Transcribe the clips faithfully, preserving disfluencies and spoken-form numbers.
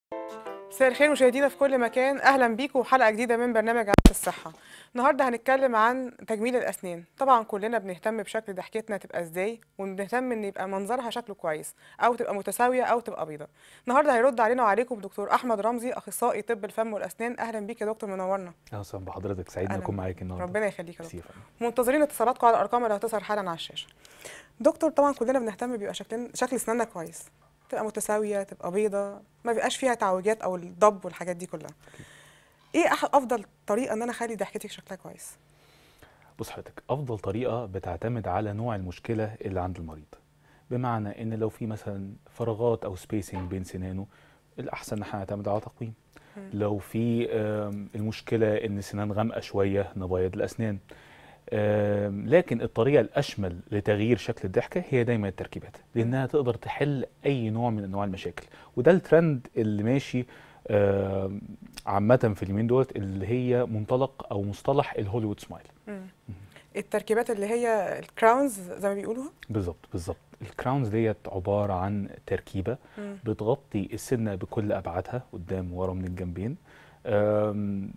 مساء الخير مشاهدينا في كل مكان، اهلا بيكم وحلقه جديده من برنامج عادة الصحه. النهارده هنتكلم عن تجميل الاسنان. طبعا كلنا بنهتم بشكل ضحكتنا تبقى ازاي، وبنهتم ان يبقى منظرها شكله كويس، او تبقى متساويه او تبقى بيضه. النهارده هيرد علينا وعليكم دكتور احمد رمزي، اخصائي طب الفم والاسنان. اهلا بيك يا دكتور، منورنا. اهلا وسهلا بحضرتك، سعيد ان اهلا اكون بيك. معاك النهارده. ربنا يخليك يا ميرسي يا دكتور. فندم. منتظرين اتصالاتكم على الارقام اللي هتظهر حالا على الشاشه. دكتور، طبعا كلنا بنهتم بيبقى شكلنا شكل اسناننا كويس، تبقى متساويه، تبقى بيضه، ما بيبقاش فيها تعوجات او الضب والحاجات دي كلها. أكيد. ايه أح افضل طريقه ان انا اخلي ضحكتي شكلها كويس؟ بص حضرتك، افضل طريقه بتعتمد على نوع المشكله اللي عند المريض. بمعنى ان لو في مثلا فراغات او سبيسنج بين سنانه، الاحسن ان احنا نعتمد على تقويم. مم. لو في آم، المشكله ان سنان غامقه شويه، نبيض الاسنان. آم، لكن الطريقه الاشمل لتغيير شكل الضحكه هي دايما التركيبات، مم. لانها تقدر تحل اي نوع من انواع المشاكل. وده الترند اللي ماشي آم، عامه في اليومين دولت، اللي هي منطلق او مصطلح الهوليوود سمايل. مم. التركيبات اللي هي الكراونز زي ما بيقولوها. بالظبط بالظبط. الكراونز ديت عباره عن تركيبه مم. بتغطي السنه بكل ابعادها، قدام وورا من الجنبين. آم،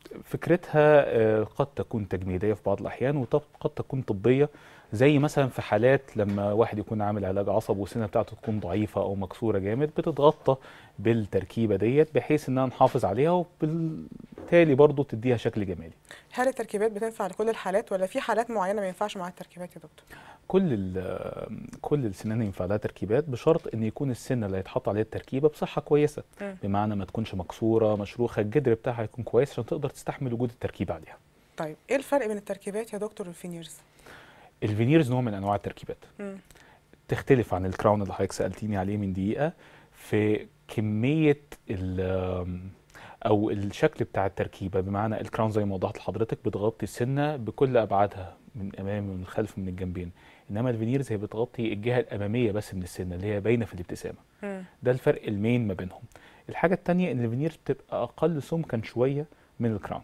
فكرتها آه، قد تكون تجميليه في بعض الاحيان، وقد تكون طبيه، زي مثلا في حالات لما واحد يكون عامل علاج عصب والسنه بتاعته تكون ضعيفه او مكسوره جامد، بتتغطى بالتركيبه ديت بحيث انها نحافظ عليها، وبالتالي برضو تديها شكل جمالي. هل التركيبات بتنفع لكل الحالات ولا في حالات معينه ما ينفعش معاها التركيبات يا دكتور؟ كل ال- كل السنان ينفع لها تركيبات، بشرط ان يكون السنه اللي هيتحط عليها التركيبه بصحه كويسه. مم. بمعنى ما تكونش مكسوره مشروخه، الجدر بتاعها يكون كويس عشان تقدر تستحمل وجود التركيبه عليها. طيب ايه الفرق بين التركيبات يا دكتور والفينيرز؟ الفينيرز نوع من انواع التركيبات، مم. تختلف عن الكراون اللي حضرتك سالتيني عليه من دقيقه، في كميه ال او الشكل بتاع التركيبه. بمعنى الكراون زي ما وضحت لحضرتك بتغطي السنه بكل ابعادها، من الامام ومن الخلف ومن الجنبين. انما الفينيرز هي بتغطي الجهه الاماميه بس من السنه، اللي هي باينه في الابتسامه. مم. ده الفرق المين ما بينهم. الحاجه التانية ان الفينيرز بتبقى اقل سمكا شويه من الكراون.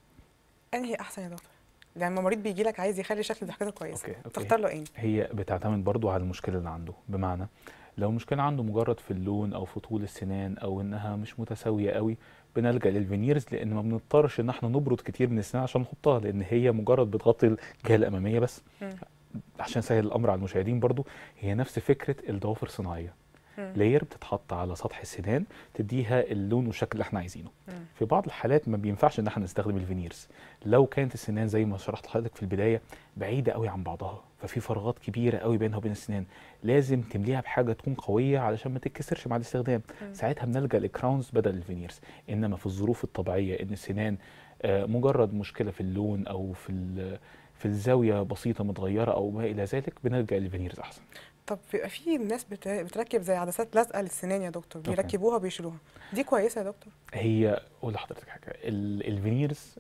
انهي احسن يا دكتور؟ لما مريض بيجي لك عايز يخلي شكل ضحكته كويسه، اوكي اوكي. تختار له ايه؟ هي بتعتمد برضو على المشكله اللي عنده. بمعنى لو المشكله عنده مجرد في اللون او في طول السنان، او انها مش متساويه قوي، بنلجأ للفينيرز، لان ما بنضطرش ان احنا نبرد كتير من السنان عشان نحطها، لان هي مجرد بتغطي الجهه الاماميه بس. مم. عشان سهل الامر على المشاهدين برضو، هي نفس فكره الضوافر الصناعيه. مم. لاير بتتحط على سطح السنان تديها اللون والشكل اللي احنا عايزينه. مم. في بعض الحالات ما بينفعش ان احنا نستخدم الفينيرز. لو كانت السنان زي ما شرحت لحضرتك في البدايه بعيده قوي عن بعضها، ففي فراغات كبيره قوي بينها وبين السنان، لازم تمليها بحاجه تكون قويه علشان ما تتكسرش مع الاستخدام. مم. ساعتها بنلجا لكراونز بدل الفينيرز. انما في الظروف الطبيعيه ان السنان آه، مجرد مشكله في اللون او في ال- في الزاويه بسيطه متغيره او ما الى ذلك، بنلجا للفينيرز احسن. طب بيبقى في ناس بت- بتركب زي عدسات لازقه للسنان يا دكتور، اوكي. بيركبوها وبيشيلوها، دي كويسه يا دكتور؟ هي اقول لحضرتك حاجه، ال- الفينيرز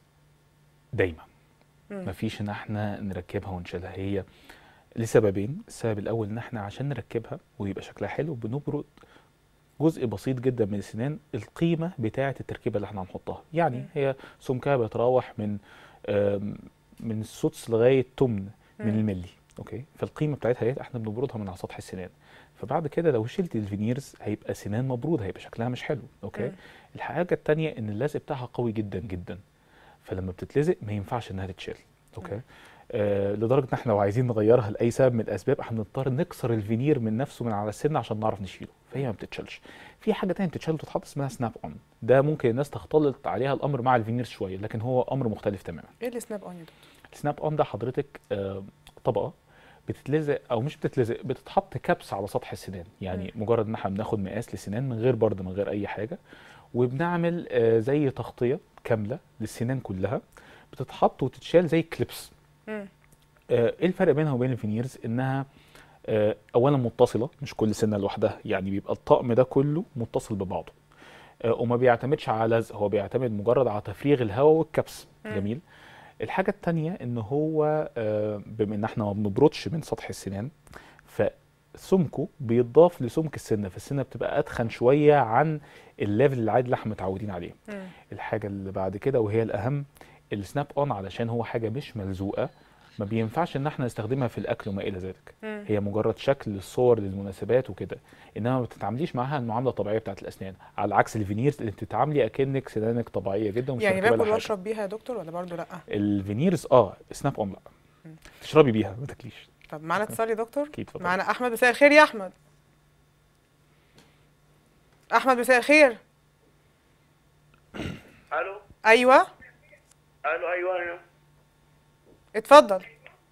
دايما مم. مفيش ان احنا نركبها ونشيلها. هي لسببين. السبب الاول ان احنا عشان نركبها ويبقى شكلها حلو بنبرد جزء بسيط جدا من السنان، القيمه بتاعه التركيبه اللي احنا هنحطها. يعني مم. هي سمكها بيتراوح من آم، من السدس لغايه تمن من مم. الملي. اوكي. فالقيمه بتاعتها ديت احنا بنبردها من على سطح السنان. فبعد كده لو شلت الفينيرز هيبقى سنان مبروده، هيبقى شكلها مش حلو. اوكي. مم. الحاجه التانيه ان اللزق بتاعها قوي جدا جدا، فلما بتتلزق ما ينفعش انها تتشال. اوكي. مم. آه لدرجه ان احنا لو عايزين نغيرها لاي سبب من الاسباب، احنا بنضطر نكسر الفينير من نفسه من على السن عشان نعرف نشيله، فهي ما بتتشالش. في حاجه تانية بتتشال وتتحط اسمها سناب اون. ده ممكن الناس تختلط عليها الامر مع الفينير شويه، لكن هو امر مختلف تماما. ايه اللي سناب اون يا دكتور؟ السناب اون ده حضرتك آه طبقه بتتلزق او مش بتتلزق، بتتحط كبس على سطح السنان. يعني مم. مجرد ان احنا بناخد مقاس للسنان من غير برد من غير اي حاجه، وبنعمل آه زي تغطيه كامله للسنان كلها، بتتحط وتتشال زي كليبس. مم. آه، ايه الفرق بينها وبين الفينيرز؟ انها آه، اولا متصله، مش كل سنه لوحدها، يعني بيبقى الطقم ده كله متصل ببعضه. آه، وما بيعتمدش على لزق، هو بيعتمد مجرد على تفريغ الهواء والكبس. مم. جميل. الحاجه التانيه ان هو آه، بما ان احنا ما بنبردش من سطح السنان، فسمكه بيتضاف لسمك السنه، فالسنه بتبقى اتخن شويه عن الليفل العادي اللي احنا متعودين عليه. مم. الحاجه اللي بعد كده وهي الاهم، السناب اون علشان هو حاجه مش ملزوقه، ما بينفعش ان احنا نستخدمها في الاكل وما الى ذلك. مم. هي مجرد شكل صور للمناسبات وكده، انما ما بتتعامليش معاها المعامله الطبيعيه بتاعت الاسنان، على عكس الفينيرز اللي بتتعاملي اكنك سنانك طبيعيه جدا ومش يعني مركبه لها باكل حاجه. واشرب بيها يا دكتور ولا برضو لا؟ الفينيرز اه سناب اون لا، مم. تشربي بيها ما تاكليش. طب معانا اتصال يا دكتور؟ اكيد اتفضلي. معانا احمد. مساء الخير يا احمد. احمد مساء الخير. الو ايوه الو ايوه ايوه اتفضل.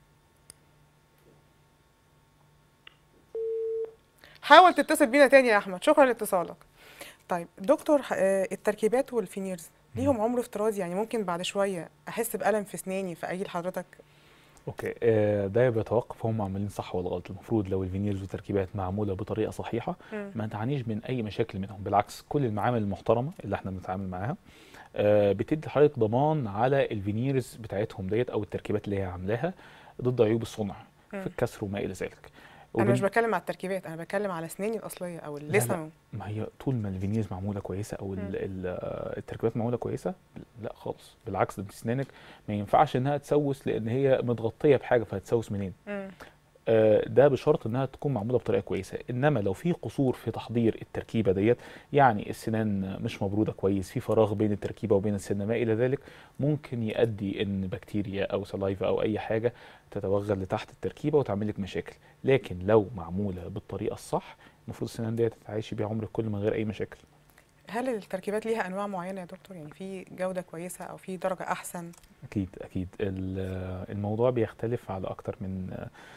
حاول تتصل بينا تاني يا احمد، شكرا لاتصالك. طيب دكتور، آه، التركيبات والفينيرز ليهم عمر افتراضي؟ يعني ممكن بعد شويه احس بألم في اسناني فاجي لحضرتك؟ اوكي، آه ده بيتوقف هم عاملين صح ولا غلط. المفروض لو الفينيرز والتركيبات معموله بطريقه صحيحه مم. ما تعانيش من اي مشاكل منهم، بالعكس كل المعامل المحترمه اللي احنا بنتعامل معاها آه بتدي لحضرتك ضمان على الفينيرز بتاعتهم ديت او التركيبات اللي هي عاملاها ضد عيوب الصنع مم. في الكسر وما الى ذلك. انا مش وبن... بتكلم على التركيبات، انا بتكلم على اسناني الاصليه او لا اللثه. لا، ما هي طول ما الفينيرز معموله كويسه او ال مم. ال آه، التركيبات معموله كويسه، لا خالص بالعكس، ده اسنانك ما ينفعش انها تسوس لان هي متغطيه بحاجه، فهتسوس منين؟ مم. آه، ده بشرط انها تكون معموله بطريقه كويسه. انما لو في قصور في تحضير التركيبه ديت، يعني السنان مش مبروده كويس، في فراغ بين التركيبه وبين السن ما الى ذلك، ممكن يؤدي ان بكتيريا او سلايفا او اي حاجه تتوغل لتحت التركيبه وتعمل لك مشاكل. لكن لو معموله بالطريقه الصح، المفروض السنان ديت تتعايشي بيها عمرك كله من غير اي مشاكل. هل التركيبات ليها انواع معينه يا دكتور؟ يعني في جوده كويسه او في درجه احسن؟ اكيد اكيد، ال- الموضوع بيختلف على اكتر من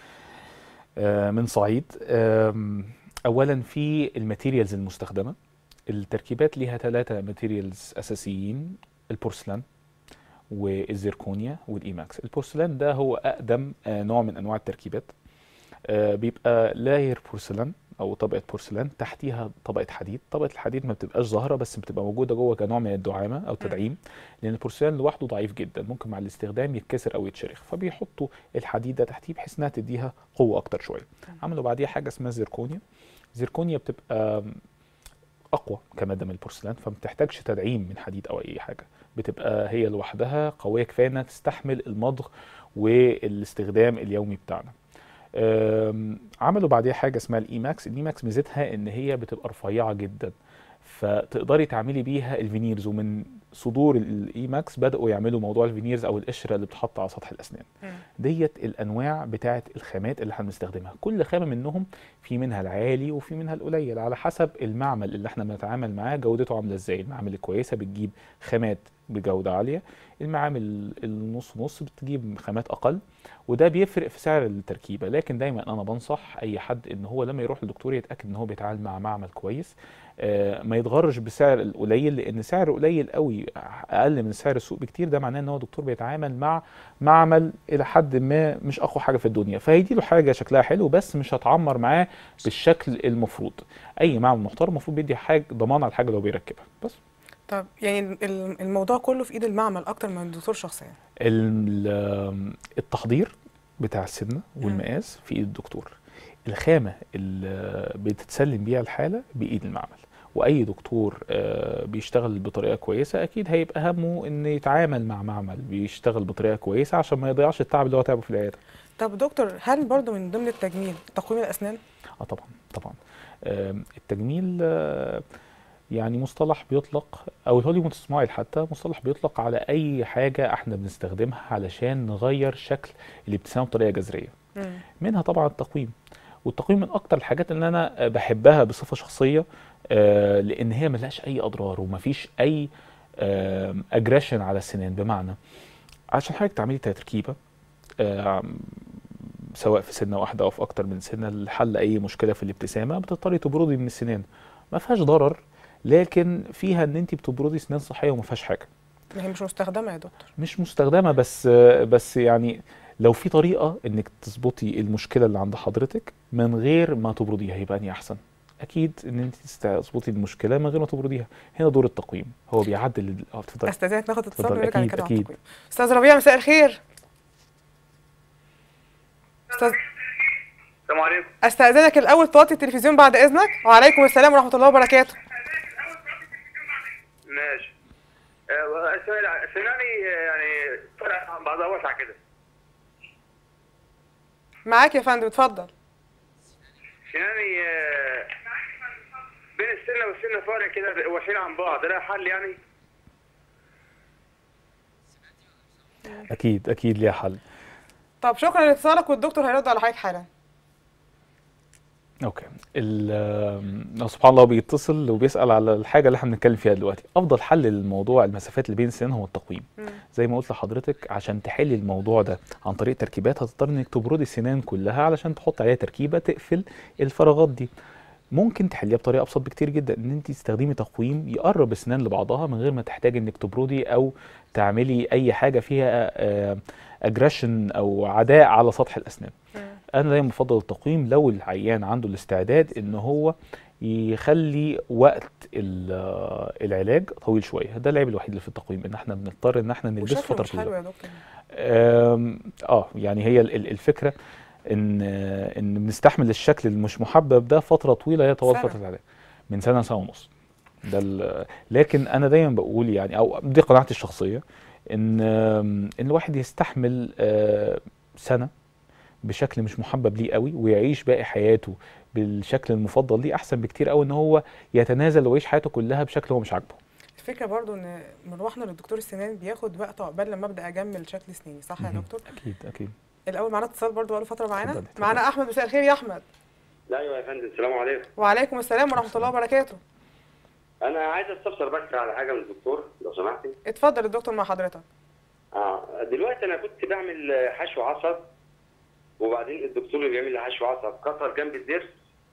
آه، من صعيد. آم، اولا في الماتيريالز المستخدمه. التركيبات ليها ثلاثه ماتيريالز اساسيين: البورسلان والزيركونيا والايماكس. البورسلان ده هو اقدم آه، نوع من انواع التركيبات. آه، بيبقى لاير بورسلان او طبقه بورسلان، تحتيها طبقه حديد. طبقه الحديد ما بتبقاش ظاهره بس بتبقى موجوده جوه كنوع من الدعامه او تدعيم، لان البورسلان لوحده ضعيف جدا، ممكن مع الاستخدام يتكسر او يتشرخ، فبيحطوا الحديد ده تحتيه بحيث انها تديها قوه اكتر شويه. عملوا بعديها حاجه اسمها زيركونيا. زيركونيا بتبقى اقوى كماده من البورسلان، فما بتحتاجش تدعيم من حديد او اي حاجه، بتبقى هي لوحدها قويه كفايه انها تستحمل المضغ والاستخدام اليومي بتاعنا. أم، عملوا بعديها حاجه اسمها الايماكس. الايماكس ميزتها ان هي بتبقى رفيعه جدا، فتقدري تعملي بيها الفينيرز. ومن صدور الايماكس بداوا يعملوا موضوع الفينيرز او القشره اللي بتحط على سطح الاسنان. مم. ديت الانواع بتاعه الخامات اللي احنا بنستخدمها. كل خامه منهم في منها العالي وفي منها القليل على حسب المعمل اللي احنا بنتعامل معاه جودته عامله ازاي. المعامل الكويسه بتجيب خامات بجوده عاليه، المعامل النص نص بتجيب خامات اقل، وده بيفرق في سعر التركيبه. لكن دايما انا بنصح اي حد ان هو لما يروح للدكتور يتاكد ان هو بيتعامل مع معمل كويس، آه، ما يتغرش بسعر القليل، لان سعر قليل قوي اقل من سعر السوق بكتير، ده معناه ان هو دكتور بيتعامل مع معمل الى حد ما مش اقوى حاجه في الدنيا، فهيدي له حاجه شكلها حلو بس مش هتعمر معاه بالشكل المفروض. اي معمل محترم المفروض بيدي حاجه ضمان على الحاجه اللي هو بيركبها بس. طب يعني ال- الموضوع كله في ايد المعمل اكتر من الدكتور شخصيا؟ ال- التحضير بتاع السنه والمقاس في ايد الدكتور، الخامه اللي بتتسلم بيها الحاله بايد المعمل. واي دكتور آه، بيشتغل بطريقه كويسه اكيد هيبقى همه ان يتعامل مع معمل بيشتغل بطريقه كويسه عشان ما يضيعش التعب اللي هو تعبه في العياده. طب دكتور، هل برضو من ضمن التجميل تقويم الاسنان؟ اه طبعا طبعا. آم، التجميل آه، يعني مصطلح بيطلق، او الهوليوود سمايل حتى مصطلح بيطلق على اي حاجه احنا بنستخدمها علشان نغير شكل الابتسامه بطريقه جذريه. مم. منها طبعا التقويم. والتقويم من اكتر الحاجات اللي انا بحبها بصفه شخصيه، آه، لان هي ملهاش اي اضرار ومفيش اي اجريشن على السنان. بمعنى عشان حضرتك تعملي تركيبه آه، سواء في سنه واحده او في اكتر من سنه لحل اي مشكله في الابتسامه، بتضطري تبردي من السنان. ما فيهاش ضرر، لكن فيها ان انت بتبردي سنان صحيه وما فيهاش حاجه. هي مش مستخدمه يا دكتور؟ مش مستخدمه، بس بس يعني لو في طريقه انك تظبطي المشكله اللي عند حضرتك من غير ما تبرديها يبقى اني احسن. اكيد ان انت تظبطي المشكله من غير ما تبرديها. هنا دور التقويم، هو بيعدل ال- اه اتفضلي. استاذنك ناخد اتصال اتفضل. ونرجع اكيد نتكلم عن اكيد. التقويم. استاذ ربيع مساء الخير. استاذ، السلام عليكم. استاذنك الاول توطي التلفزيون بعد اذنك. وعليكم السلام ورحمه الله وبركاته. ماشي. آه، سناني آه، يعني فرق عن بعضها واسعه كده. معاك يا فندم، اتفضل. يعني آه، بين السنه والسنه فرق كده واحين عن بعض، ده حل يعني؟ اكيد اكيد ليها حل. طب شكرا لاتصالك، والدكتور هيرد على حضرتك حالا. اوكي. ال- سبحان الله بيتصل وبيسأل على الحاجة اللي احنا بنتكلم فيها دلوقتي. افضل حل للموضوع المسافات اللي بين السنان هو التقويم. مم. زي ما قلت لحضرتك، عشان تحلي الموضوع ده عن طريق تركيبات هتضطر انك تبردي السنان كلها علشان تحط عليها تركيبة تقفل الفراغات دي. ممكن تحليها بطريقه ابسط بكتير جدا، ان انت تستخدمي تقويم يقرب السنان لبعضها من غير ما تحتاجي انك تبردي او تعملي اي حاجه فيها اجريشن او عداء على سطح الاسنان. مم. انا دايما بفضل التقويم لو العيان عنده الاستعداد ان هو يخلي وقت ال- آه، العلاج طويل شويه. ده العيب الوحيد اللي في التقويم، ان احنا بنضطر ان احنا نلبسه وشكله فتره مش حلو طويله. يا دكتور. آم، اه يعني هي ال- ال- الفكره ان ان بنستحمل الشكل المش محبب ده فتره طويله هي طوال سنة. فتره العلاج، من سنه سنه ونص. ده ال- لكن انا دايما بقول يعني، او دي قناعتي الشخصيه، ان ان الواحد يستحمل آه، سنه بشكل مش محبب ليه قوي ويعيش باقي حياته بالشكل المفضل ليه، احسن بكتير قوي ان هو يتنازل ويعيش حياته كلها بشكل هو مش عاجبه. الفكرة برضو ان مروحنا للدكتور السنان بياخد وقت عقبال لما ابدا اجمل شكل سناني، صح يا مهم. دكتور؟ اكيد اكيد. الاول معانا اتصال برضو بقاله فترة معانا. اتفضلي، اتفضلي. معانا احمد، مساء الخير يا احمد. لا ايوه يا فندم، السلام عليكم. وعليكم السلام ورحمة الله وبركاته. انا عايز استفسر بس على حاجه من الدكتور لو سمحتي. اتفضل الدكتور مع حضرتك. اه دلوقتي انا كنت بعمل حشو عصب، وبعدين الدكتور اللي بيعمل لي حشو عصب كسر جنب الضرس،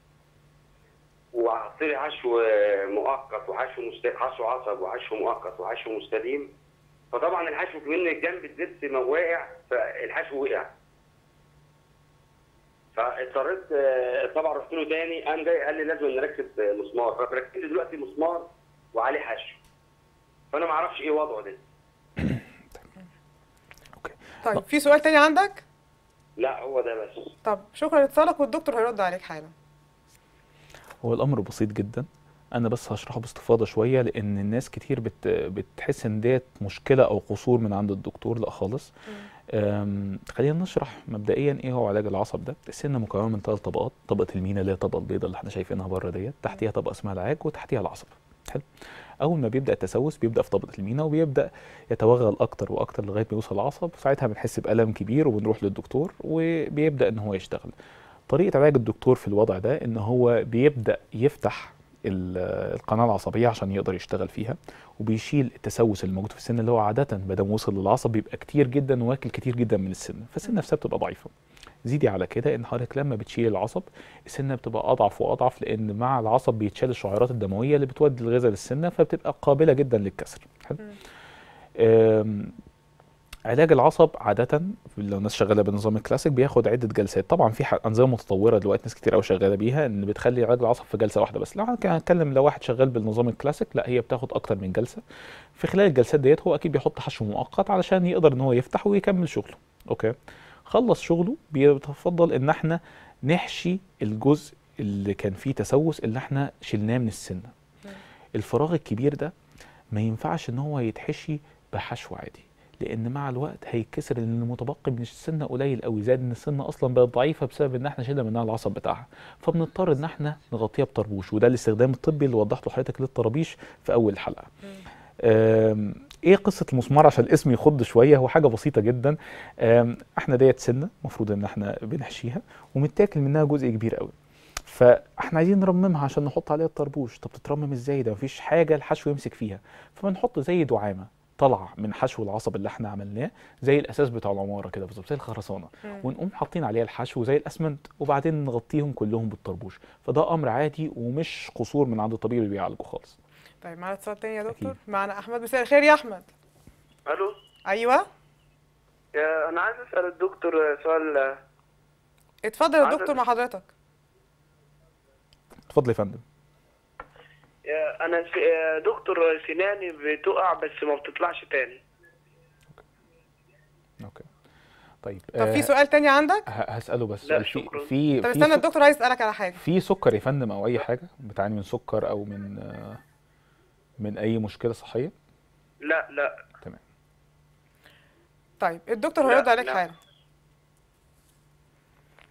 وحط لي حشو مؤقت وحشو مست... حشو عصب وحشو مؤقت وحشو مستديم. فطبعا الحشو من جنب الضرس ما واقع، فالحشو وقع. فاضطريت آه، طبعا رحت له تاني، قام جاي قال لي لازم نركب مسمار، فركبت دلوقتي مسمار وعليه حشو. فانا ما اعرفش ايه وضعه ده. اوكي. طيب في سؤال تاني عندك؟ لا هو ده بس. طب شكرا لاتصالك، والدكتور هيرد عليك حالا. هو الامر بسيط جدا، انا بس هشرحه باستفاضه شويه، لان الناس كتير بت بتحس ان ديت مشكله او قصور من عند الدكتور. لا خالص. أم، خلينا نشرح مبدئيا ايه هو علاج العصب ده. السنه مكونه من ثلاث طبقات: طبقه المينا اللي هي الطبقه البيضاء اللي احنا شايفينها بره ديت، تحتيها طبقه اسمها العاج، وتحتيها العصب. حلو. اول ما بيبدا التسوس بيبدا في طبقه المينا، وبيبدا يتوغل اكتر واكتر لغايه ما يوصل العصب، ساعتها بنحس بالم كبير وبنروح للدكتور وبيبدا ان هو يشتغل. طريقه علاج الدكتور في الوضع ده ان هو بيبدا يفتح ال- القناه العصبيه عشان يقدر يشتغل فيها، وبيشيل التسوس اللي موجود في السن، اللي هو عاده ما دام وصل للعصب بيبقى كتير جدا واكل كتير جدا من السن، فالسن نفسها بتبقى ضعيفه. زيدي على كده ان حضرتك لما بتشيل العصب السنه بتبقى اضعف واضعف، لان مع العصب بيتشال الشعيرات الدمويه اللي بتودي الغذاء للسنه، فبتبقى قابله جدا للكسر. حلو. أم، علاج العصب عادة لو الناس شغالة بنظام الكلاسيك بياخد عدة جلسات. طبعا في ح- أنظمة متطورة دلوقتي ناس كتير قوي شغالة بيها ان بتخلي علاج العصب في جلسة واحدة بس. لو هنتكلم لو واحد شغال بالنظام الكلاسيك، لا هي بتاخد أكتر من جلسة. في خلال الجلسات ديت هو أكيد بيحط حشو مؤقت علشان يقدر ان هو يفتح ويكمل شغله. أوكي. خلص شغله بيتفضل ان احنا نحشي الجزء اللي كان فيه تسوس اللي احنا شلناه من السنة. الفراغ الكبير ده ما ينفعش ان هو يتحشي بحشو عادي، لان مع الوقت هيتكسر، لان المتبقي من السنه قليل قوي، زائد ان السنه اصلا بقت ضعيفه بسبب ان احنا شلنا منها العصب بتاعها، فبنضطر ان احنا نغطيها بطربوش، وده الاستخدام الطبي اللي وضحته لحضرتك للطرابيش في اول الحلقه. آم، ايه قصه المسمار عشان الاسم يخض شويه؟ هو حاجه بسيطه جدا. آم، احنا ديت سنه المفروض ان احنا بنحشيها ومتاكل منها جزء كبير قوي، فاحنا عايزين نرممها عشان نحط عليها الطربوش. طب تترمم ازاي؟ ده مفيش حاجه الحشو يمسك فيها، فبنحط زي دعامه طالعه من حشو العصب اللي احنا عملناه، زي الاساس بتاع العماره كده بالظبط، زي الخرسانه، ونقوم حاطين عليها الحشو زي الاسمنت، وبعدين نغطيهم كلهم بالطربوش. فده امر عادي ومش قصور من عند الطبيب اللي بيعالجه خالص. طيب معانا اتصال تاني يا دكتور. أكيد. معانا احمد، مساء الخير يا احمد. الو. ايوه يا انا عايز اسال الدكتور سؤال. اتفضل يا عايز دكتور مع حضرتك. اتفضل يا فندم. يا انا س... يا دكتور سناني بتقع بس ما بتطلعش تاني. اوكي. طيب طب في آه، سؤال تاني عندك؟ ه- هساله بس لا، سؤال. في شكراً. في طب في استنى سك- الدكتور عايز يسألك على حاجة. في سكر يا فندم او اي حاجه؟ بتعاني من سكر او من آه، من اي مشكله صحيه؟ لا لا. تمام. طيب الدكتور لا، هيرد عليك لا. حالا.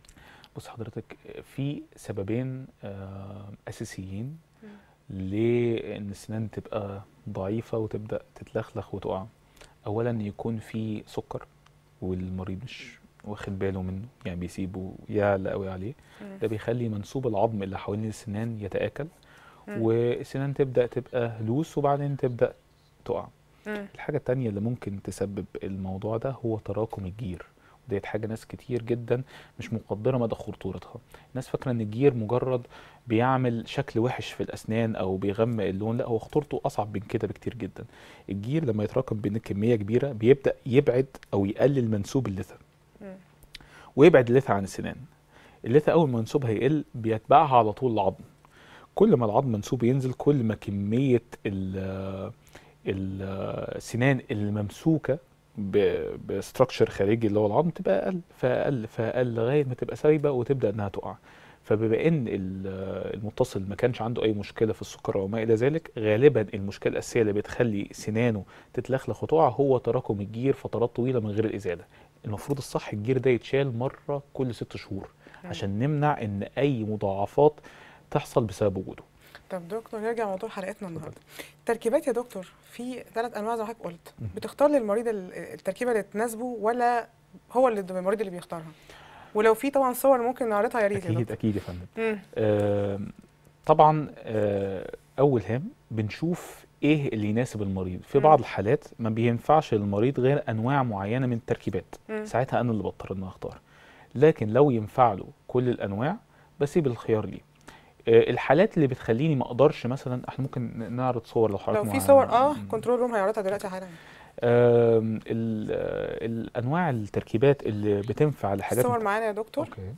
بص حضرتك، في سببين آه، اساسيين لان السنان تبقى ضعيفه وتبدا تتلخلخ وتقع. اولا يكون في سكر والمريض مش واخد باله منه، يعني بيسيبه يعلى قوي عليه. مم. ده بيخلي منسوب العظم اللي حوالين السنان يتآكل، مم. والسنان تبدأ تبقى لوس وبعدين تبدأ تقع. مم. الحاجة التانية اللي ممكن تسبب الموضوع ده هو تراكم الجير. وديت حاجة ناس كتير جدا مش مقدرة مدى خطورتها. الناس فاكرة ان الجير مجرد بيعمل شكل وحش في الأسنان أو بيغمق اللون، لا، هو خطورته أصعب من كده بكتير جدا. الجير لما يتراكم بين كمية كبيرة بيبدأ يبعد أو يقلل منسوب اللثة، مم. ويبعد اللثة عن السنان. اللثة أول ما منسوبها يقل بيتبعها على طول العظم. كل ما العظم منسوب ينزل كل ما كمية ال- السنان الممسوكة بستراكشر خارجي اللي هو العظم تبقى أقل فأقل فأقل لغاية ما تبقى سايبة وتبدأ إنها تقع. فبما إن ال- المتصل ما كانش عنده أي مشكلة في السكر أو ما إلى ذلك، غالبا المشكلة الأساسية اللي بتخلي سنانه تتلخلخ وتقع هو تراكم الجير فترات طويلة من غير الإزالة. المفروض الصح الجير ده يتشال مرة كل ست شهور عشان نمنع إن أي مضاعفات تحصل بسبب وجوده. طب دكتور، نرجع موضوع حلقتنا النهارده. التركيبات يا دكتور، في ثلاث انواع زي ما حضرتك قلت، بتختار للمريض ال- التركيبه اللي تناسبه ولا هو اللي المريض اللي بيختارها؟ ولو في طبعا صور ممكن نعرضها يا ريت يا أكيد دكتور. أكيد يا فندم. مم. آه طبعا آه أول هام بنشوف إيه اللي يناسب المريض. في مم. بعض الحالات ما بينفعش للمريض غير أنواع معينة من التركيبات، مم. ساعتها أنا اللي بضطر إن أنا أختار. لكن لو ينفع له كل الأنواع بسيب الخيار ليه. آه، الحالات اللي بتخليني ما اقدرش، مثلا احنا ممكن نعرض صور لو حضرتك لو في معانا. صور اه كنترول روم هيعرضها دلوقتي حالا. آم، ال- آه، الانواع التركيبات اللي بتنفع لحاجات الصور مت- معانا يا دكتور. اوكي.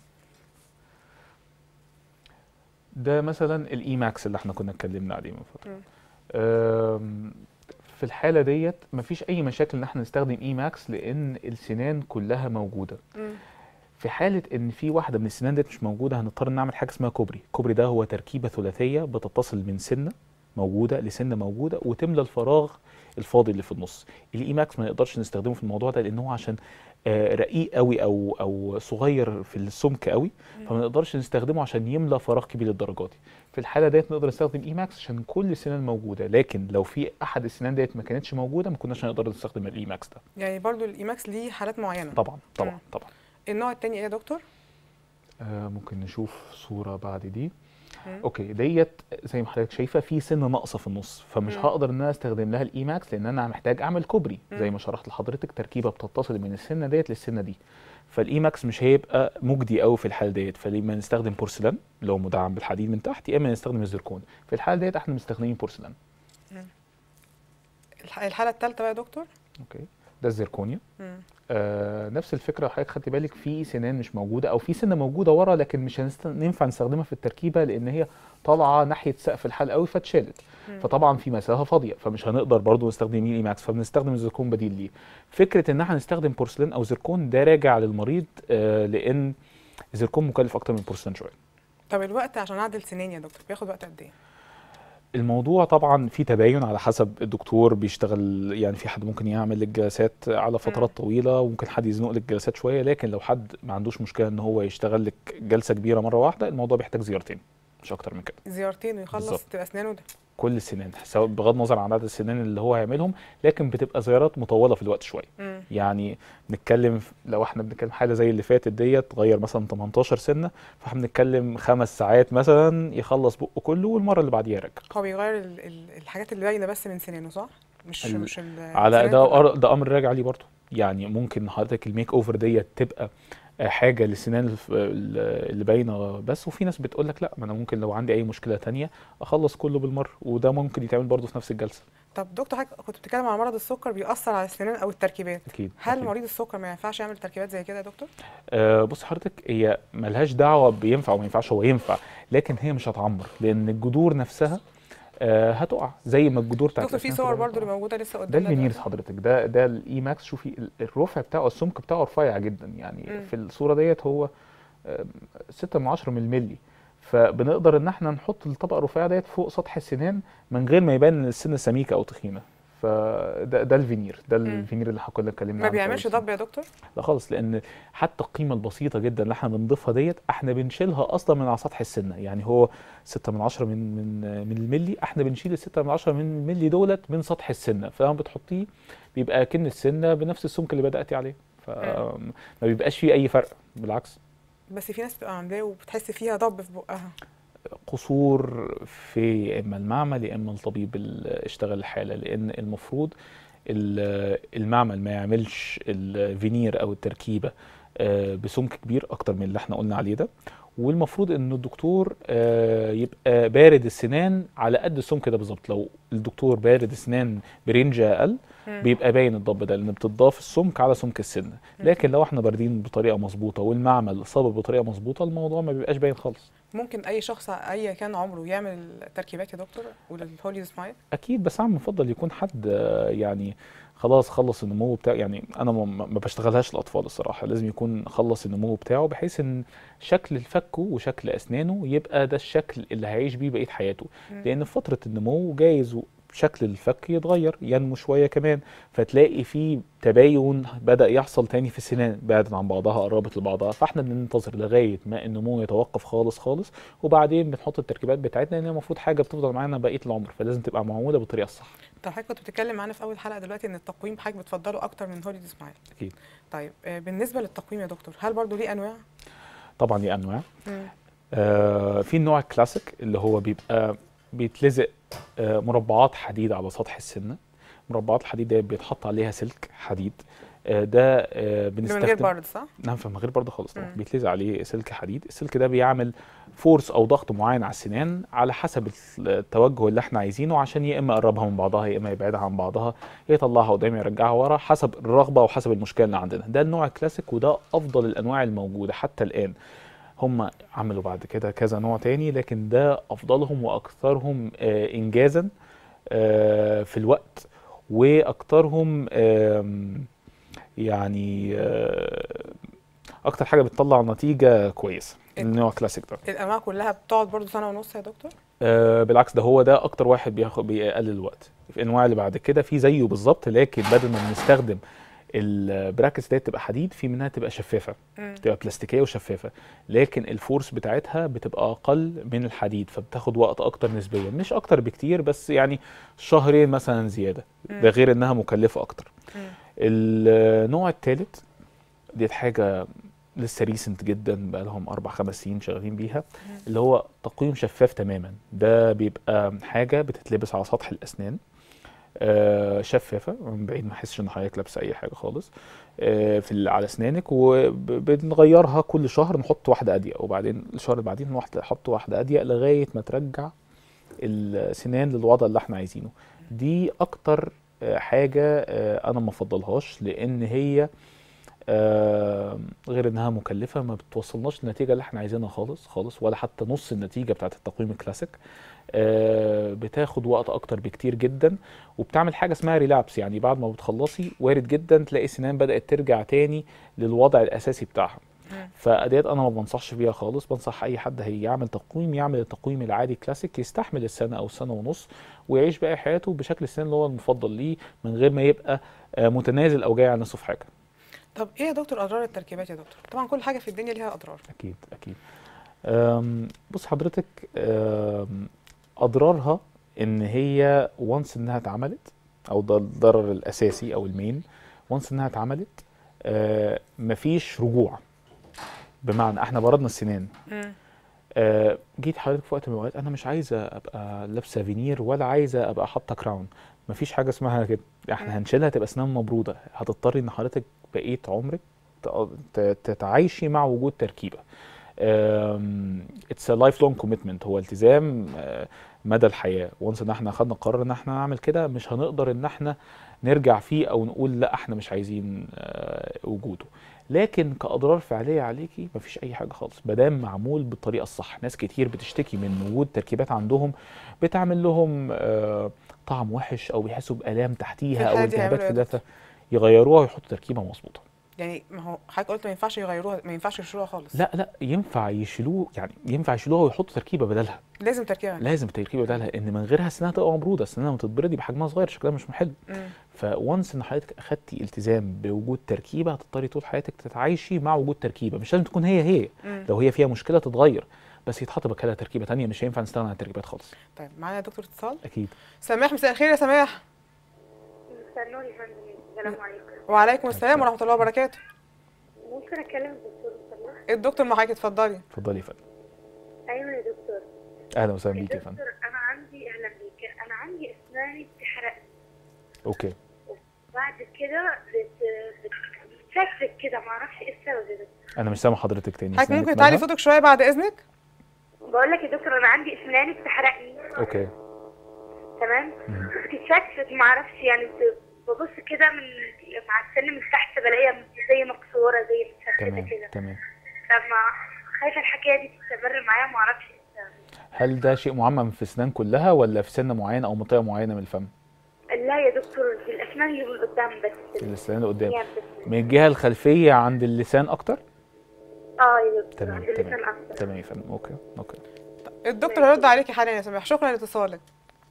ده مثلا الاي ماكس اللي احنا كنا اتكلمنا عليه من فتره. مم. آم، في الحاله ديت مفيش اي مشاكل ان احنا نستخدم اي ماكس لان السنان كلها موجوده. مم. في حالة إن في واحدة من السنان ديت مش موجودة هنضطر نعمل حاجة اسمها كوبري. كوبري ده هو تركيبة ثلاثية بتتصل من سنة موجودة لسنة موجودة وتملى الفراغ الفاضي اللي في النص. الاي ماكس ما نقدرش نستخدمه في الموضوع ده لأن هو عشان آه، رقيق قوي أو أو صغير في السمك قوي، فما نقدرش نستخدمه عشان يملى فراغ كبير للدرجة دي. في الحالة ديت نقدر نستخدم اي ماكس عشان كل السنان موجودة، لكن لو في أحد السنان ديت ما كانتش موجودة ما كناش هنقدر نستخدم الاي ماكس ده. يعني برضو الايماكس ليه حالات معينه. طبعا طبعا مم. طبعا. النوع التاني ايه يا دكتور؟ آه ممكن نشوف صورة بعد دي. مم. اوكي، ديت زي ما حضرتك شايفه في سنه ناقصه في النص، فمش مم. هقدر ان انا استخدم لها الاي ماكس لان انا محتاج اعمل كوبري مم. زي ما شرحت لحضرتك، تركيبه بتتصل من السنه ديت للسنه دي. فالاي ماكس مش هيبقى مجدي قوي في الحاله ديت، فلما نستخدم بورسلان اللي هو مدعم بالحديد من تحت، يا اما نستخدم الزركون. في الحاله ديت احنا مستخدمين بورسلان. الح- الحاله الثالثه بقى يا دكتور. اوكي، ده الزركونيا. مم. آه نفس الفكره، حضرتك خدتي بالك في سنان مش موجوده او في سنه موجوده ورا لكن مش هنست... ينفع نستخدمها في التركيبه لان هي طالعه ناحيه سقف الحلق قوي فاتشالت. مم. فطبعا في مساحه فاضيه فمش هنقدر برضو نستخدم الاي ماكس، فبنستخدم الزركون بديل ليه. فكره ان احنا نستخدم بورسلين او زركون ده راجع للمريض، آه لان الزركون مكلف اكتر من البورسلين شويه. طب الوقت عشان اعدل سنين يا دكتور بياخد وقت قد ايه؟ الموضوع طبعا في تباين على حسب الدكتور بيشتغل، يعني في حد ممكن يعمل الجلسات على فترات طويله وممكن حد يزنق لك الجلسات شويه، لكن لو حد ما عندوش مشكله ان هو يشتغل لك جلسه كبيره مره واحده الموضوع بيحتاج زيارتين مش اكتر من كده. زيارتين ويخلص بالظبط. تبقى اسنانه ده. كل السنان سواء بغض النظر عن عدد السنان اللي هو هيعملهم، لكن بتبقى زيارات مطوله في الوقت شويه. مم. يعني نتكلم في- لو احنا بنتكلم حاله زي اللي فاتت ديت غير مثلا تمنتاشر سنه، فاحنا بنتكلم خمس ساعات مثلا يخلص بقه كله والمره اللي بعديها يرجع. هو بيغير ال- ال- الحاجات اللي باينه بس من سنانه صح؟ مش ال- مش ال- على السنان ده كلها. أر- ده امر راجع ليه برضه. يعني ممكن حضرتك الميك اوفر ديت تبقى آه، حاجه للسنان الف- ال- اللي باينه بس، وفي ناس بتقول لك لا، ما انا ممكن لو عندي اي مشكله تانية اخلص كله بالمره، وده ممكن يتعمل برضه في نفس الجلسه. طب دكتور حضرتك كنت بتتكلم عن مرض السكر بيأثر على السنان او التركيبات. اكيد. هل أكيد. مريض السكر ما ينفعش يعمل تركيبات زي كده يا دكتور؟ آه بص حضرتك، هي ملهاش دعوه بينفع وما ينفعش، هو ينفع لكن هي مش هتعمر لان الجذور نفسها آه هتقع زي ما الجذور بتاعت دكتور في الأسنان صور كلها برضو اللي هتقع. موجوده لسه ده قدامنا الفينيرز دلوقتي. حضرتك، ده ده الاي ماكس. شوفي ال- الرفع بتاعه السمك بتاعه رفيع جدا، يعني مم. في الصوره ديت هو آه، ستة من عشرة من الملي. فبنقدر ان احنا نحط الطبقه الرفيعه ديت فوق سطح السنان من غير ما يبان ان السن سميكه او تخينه. فده ده الفينير، ده مم. الفينير اللي احنا كنا اتكلمنا ما عنه في بيعملش أول ضب يا دكتور؟ لا خالص، لان حتى القيمه البسيطه جدا اللي احنا بنضيفها ديت احنا بنشيلها اصلا من على سطح السنه. يعني هو ستة من عشرة من من من الملي، احنا بنشيل ال ستة من عشرة من الملي دولت من سطح السنه، فلما بتحطيه بيبقى كأن السنه بنفس السمك اللي بدأتي عليه، فما بيبقاش فيه اي فرق، بالعكس. بس في ناس بتبقى عاملاه وبتحس فيها ضب في بقها. قصور في يا اما المعمل يا اما الطبيب اللي اشتغل الحاله، لان المفروض ال- المعمل ما يعملش الفينير او التركيبه آه، بسمك كبير اكتر من اللي احنا قلنا عليه ده، والمفروض ان الدكتور آه، يبقى بارد السنان على قد السمك ده بالظبط. لو الدكتور بارد السنان برينج اقل مم. بيبقى باين الضب ده، لان بتضاف السمك على سمك السنه. لكن لو احنا باردين بطريقه مظبوطه والمعمل صابب بطريقه مظبوطه، الموضوع ما بيبقاش باين خالص. ممكن اي شخص اي كان عمره يعمل التركيبات يا دكتور وللهولي سمايل؟ اكيد، بس انا بفضل يكون حد آه، يعني خلاص خلص النمو بتاعه. يعني انا ما ما بشتغلهاش الاطفال الصراحه، لازم يكون خلص النمو بتاعه بحيث ان شكل الفكه وشكل اسنانه يبقى ده الشكل اللي هيعيش بيه بقيه حياته. مم. لان في فتره النمو جايز شكل الفك يتغير، ينمو شويه كمان، فتلاقي فيه تباين بدأ يحصل تاني في السنان، بعدت عن بعضها قربت لبعضها. فاحنا بننتظر لغايه ما النمو يتوقف خالص خالص، وبعدين بنحط التركيبات بتاعتنا، لان هي المفروض حاجه بتفضل معانا بقيه العمر، فلازم تبقى معموله بالطريقه الصح. طب حضرتك كنت بتتكلم معانا في اول حلقه دلوقتي ان التقويم حضرتك بتفضله اكتر من هولي سمايل. اكيد. طيب آه، بالنسبه للتقويم يا دكتور هل برضو ليه انواع؟ طبعا ليه انواع. مم. آه في النوع الكلاسيك اللي هو بيبقى بيتلزق آه مربعات حديد على سطح السنه. مربعات الحديد دي بيتحط عليها سلك حديد، آه ده آه اللي من بنستخدم غير برد صح؟ نعم، من غير برضه خالص طبعا. مم. بيتلزق عليه سلك حديد، السلك ده بيعمل فورس او ضغط معين على السنان على حسب التوجه اللي احنا عايزينه، عشان يا اما يقربها من بعضها يا اما يبعدها عن بعضها، يا يطلعها قدام يرجعها ورا، حسب الرغبه وحسب المشكله اللي عندنا. ده النوع الكلاسيك، وده افضل الانواع الموجوده حتى الان. هم عملوا بعد كده كذا نوع تاني، لكن ده افضلهم واكثرهم آه انجازا آه في الوقت، واكثرهم آم، يعني آه اكتر حاجه بتطلع نتيجه كويسه النوع كلاسيك ده. الانواع كلها بتقعد برضو سنه ونص يا دكتور؟ آه بالعكس، ده هو ده اكتر واحد بياخد بيقلل الوقت. في الانواع اللي بعد كده في زيه بالظبط، لكن بدل ما بنستخدم البراكتس دي تبقى حديد، في منها تبقى شفافه، مم. تبقى بلاستيكيه وشفافه، لكن الفورس بتاعتها بتبقى اقل من الحديد، فبتاخد وقت اكتر نسبيا، مش اكتر بكتير بس يعني شهرين مثلا زياده. مم. ده غير انها مكلفه اكتر. مم. النوع الثالث دي حاجه لسه ريسنت جدا، بقى لهم اربع خمس سنين شغالين بيها، اللي هو تقويم شفاف تماما. ده بيبقى حاجه بتتلبس على سطح الاسنان آه شفافه، من بعيد ما احسش ان حضرتك لابسه اي حاجه خالص آه في ال- على اسنانك، وبنغيرها كل شهر، نحط واحده اضيق، وبعدين الشهر اللي بعدين واحده نحط واحده اضيق لغايه ما ترجع السنان للوضع اللي احنا عايزينه. دي اكتر آه حاجه آه انا ما افضلهاش، لان هي آه غير انها مكلفه ما بتوصلناش للنتيجه اللي احنا عايزينها خالص خالص، ولا حتى نص النتيجه بتاعت التقويم الكلاسيك. آه بتاخد وقت اكتر بكتير جدا، وبتعمل حاجه اسمها ريلابس، يعني بعد ما بتخلصي وارد جدا تلاقي السنان بدات ترجع تاني للوضع الاساسي بتاعها. مم. فديت انا ما بنصحش بيها خالص. بنصح اي حد هيعمل تقويم يعمل التقويم العادي كلاسيك، يستحمل السنه او سنه ونص، ويعيش باقي حياته بشكل السنان اللي هو المفضل ليه، من غير ما يبقى آه متنازل او جاي على نفسه في حاجه. طب ايه يا دكتور اضرار التركيبات يا دكتور؟ طبعا كل حاجه في الدنيا ليها اضرار. اكيد اكيد. أم، بص حضرتك، أم، اضرارها ان هي وانس انها اتعملت، او ده الضرر الاساسي او المين، وانس انها اتعملت أه مفيش رجوع. بمعنى احنا بردنا السنان، مم. أه جيت حضرتك في وقت من الاوقات انا مش عايزه ابقى لابسه فينير ولا عايزه ابقى حاطه كراون، مفيش حاجه اسمها كده. احنا مم. هنشيلها تبقى اسنان مبروده، هتضطري ان حضرتك بقيه عمرك ت- ت- تتعايشي مع وجود تركيبه. اتس لايف لونج كوميتمنت، هو التزام آه، مدى الحياه. وانس ان احنا خدنا قرار ان احنا نعمل كده، مش هنقدر ان احنا نرجع فيه او نقول لا احنا مش عايزين آه، وجوده. لكن كاضرار فعليه عليكي مفيش اي حاجه خالص، ما دام معمول بالطريقه الصح. ناس كتير بتشتكي من وجود تركيبات عندهم بتعمل لهم آه، طعم وحش، او بيحسوا بالام في تحتيها او الحالة دي التهابات هيعملوا في ايه يا اللثه، يغيروها ويحطوا تركيبه مظبوطه. يعني ما هو حضرتك قلت ما ينفعش يغيروها، ما ينفعش يشيلوها خالص. لا لا ينفع يشيلوه، يعني ينفع يشيلوها ويحطوا تركيبه بدلها. لازم تركيبها. لازم تركيبه بدلها، ان من غيرها سنها تبقى مبروده، سنها لما تتبرد يبقى حجمها صغير شكلها مش حلو. فوانس ان حضرتك اخدتي التزام بوجود تركيبه هتضطري طول حياتك تتعايشي مع وجود تركيبه، مش لازم تكون هي هي. مم. لو هي فيها مشكله تتغير، بس يتحط مكانها تركيبه ثانيه، مش هينفع نستغنى عن التركيبات خالص. طيب معانا يا دكتور اتصال. اكيد. سماح، مساء الخير يا سماح. مساء النور يا فندم، السلام عليكم. وعليكم السلام ورحمه الله وبركاته. ممكن اتكلم الدكتور لو سمحت؟ الدكتور معاكي، اتفضلي. اتفضلي يا فندم. ايوه يا دكتور. اهلا وسهلا بيك يا فندم. دكتور انا عندي، اهلا بيك، انا عندي اسناني بتحرق. اوكي. بعد كده بت بتتفك كده، ما اعرفش ايه السبب يا دكتور. انا مش سامع حضرتك تاني. حضرتك ممكن تعلي صوتك شويه بعد اذنك؟ بقول لك يا دكتور انا عندي اسناني بتحرقني. اوكي. تمام. بتتفك ما اعرفش، يعني ببص كده من مع السن من تحت بلاقيها زي مكسوره، زي متفتته كده. تمام. لما خايفه الحكايه دي تستمر معايا، ما اعرفش ايه السبب. هل ده شيء معمم في الاسنان كلها ولا في سنه معينه او منطقه معينه من الفم؟ لا يا دكتور، في الاسنان اللي من قدام بس. الاسنان اللي قدام. يعني من الجهه الخلفيه عند اللسان اكتر؟ اه يا دكتور. تمام عند اللسان تمام اكتر. تمام يا فندم. اوكي اوكي. الدكتور هيرد عليكي حاليا يا سماح، شكرا لاتصالك.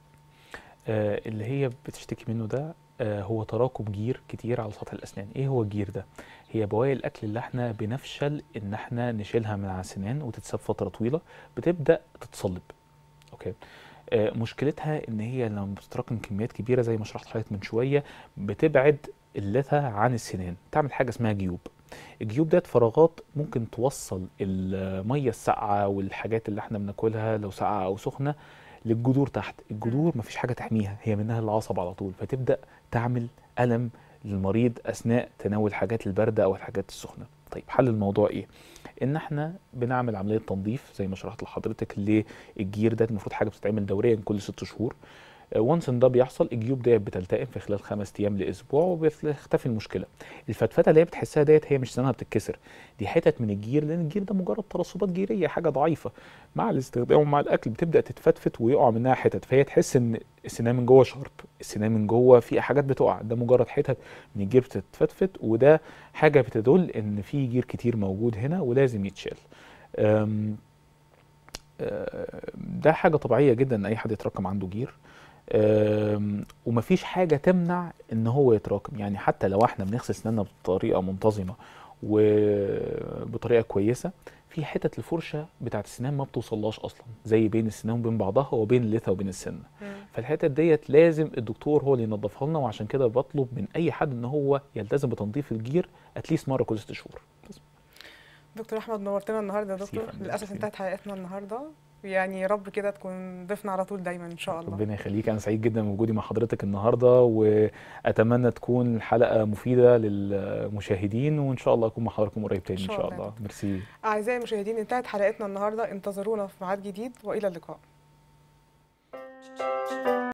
آه اللي هي بتشتكي منه ده آه هو تراكم جير كتير على سطح الاسنان. ايه هو الجير ده؟ هي بواقي الاكل اللي احنا بنفشل ان احنا نشيلها من على السنان وتتساب فتره طويله، بتبدا تتصلب. اوكي. آه مشكلتها ان هي لما بتتراكم كميات كبيره زي ما شرحت لحضرتك من شويه بتبعد قلتها عن السنان، تعمل حاجه اسمها جيوب. الجيوب ديت فراغات ممكن توصل الميه الساقعه والحاجات اللي احنا بناكلها لو ساقعه او سخنه للجذور تحت. الجذور مفيش حاجه تحميها، هي منها العصب على طول، فتبدا تعمل الم للمريض اثناء تناول الحاجات البارده او الحاجات السخنه. طيب حل الموضوع ايه؟ ان احنا بنعمل عمليه تنظيف زي ما شرحت لحضرتك للجير ده. المفروض حاجه بتتعمل دوريا كل ست شهور. وانس ان ده بيحصل الجيوب ديت بتلتئم في خلال خمس ايام لاسبوع وبتختفي المشكله. الفتفته اللي هي بتحسها ديت هي مش سنانها بتتكسر، دي حتت من الجير، لان الجير ده مجرد ترسبات جيريه حاجه ضعيفه، مع الاستخدام ومع الاكل بتبدا تتفتفت ويقع منها حتت، فهي تحس ان السنان من جوه شرب، السنان من جوه في حاجات بتقع، ده مجرد حتت من الجير بتتفتفت، وده حاجه بتدل ان في جير كتير موجود هنا ولازم يتشال. ده حاجه طبيعيه جدا ان اي حد يتراكم عنده جير، ومفيش حاجة تمنع ان هو يتراكم. يعني حتى لو احنا بنغسل اسناننا بطريقة منتظمة وبطريقة كويسة، في حتت الفرشة بتاعت السنان ما بتوصلهاش اصلا، زي بين السنان وبين بعضها وبين اللثة وبين السنة. فالحتت ديت لازم الدكتور هو اللي ينظفها لنا، وعشان كده بطلب من اي حد ان هو يلتزم بتنظيف الجير اتليست مرة كل ست شهور. دكتور احمد نورتنا النهارده يا دكتور. للاسف انتهت حلقتنا النهارده، يعني يا رب كده تكون ضيفنا على طول دايما ان شاء الله. ربنا يخليك، انا سعيد جدا بوجودي مع حضرتك النهارده، واتمنى تكون الحلقه مفيده للمشاهدين، وان شاء الله اكون مع حضراتكم قريب تاني ان شاء الله. الله. ميرسي. اعزائي المشاهدين، انتهت حلقتنا النهارده، انتظرونا في ميعاد جديد والى اللقاء.